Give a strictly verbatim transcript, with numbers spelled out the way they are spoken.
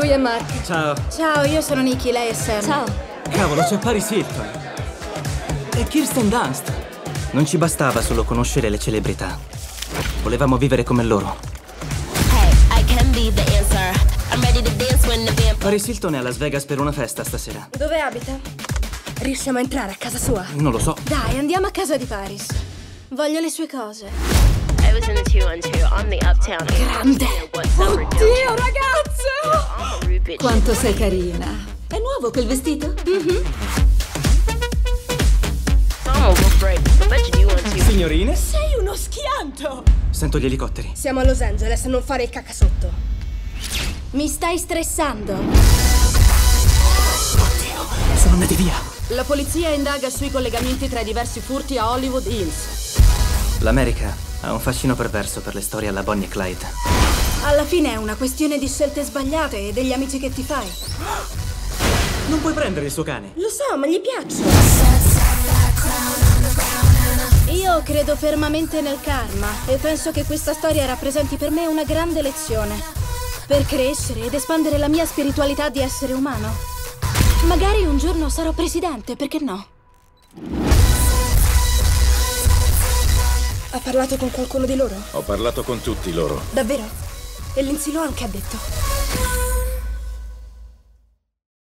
lui è Mark. Ciao. Ciao, io sono Nikki, lei è Sam. Ciao. Cavolo, c'è Paris Hilton. E Kirsten Dunst. Non ci bastava solo conoscere le celebrità. Volevamo vivere come loro. Hey, I can be the answer. I'm ready to dance when the band... Paris Hilton è a Las Vegas per una festa stasera. Dove abita? Riusciamo a entrare a casa sua? Non lo so. Dai, andiamo a casa di Paris. Voglio le sue cose. I was in the two one two on the uptown. Grande! Oddio, ragazzo! Quanto sei carina. È nuovo quel vestito? Mhm. Signorine? Sei uno schianto! Sento gli elicotteri. Siamo a Los Angeles, non fare il cacasotto. Mi stai stressando. Oddio, sono andati via. La polizia indaga sui collegamenti tra i diversi furti a Hollywood Hills. L'America ha un fascino perverso per le storie alla Bonnie e Clyde. Alla fine è una questione di scelte sbagliate e degli amici che ti fai. Non puoi prendere il suo cane. Lo so, ma gli piaccio. Io credo fermamente nel karma e penso che questa storia rappresenti per me una grande lezione. Per crescere ed espandere la mia spiritualità di essere umano. Magari un giorno sarò presidente, perché no? Ha parlato con qualcuno di loro? Ho parlato con tutti loro. Davvero? E Lindsay Lohan che ha detto?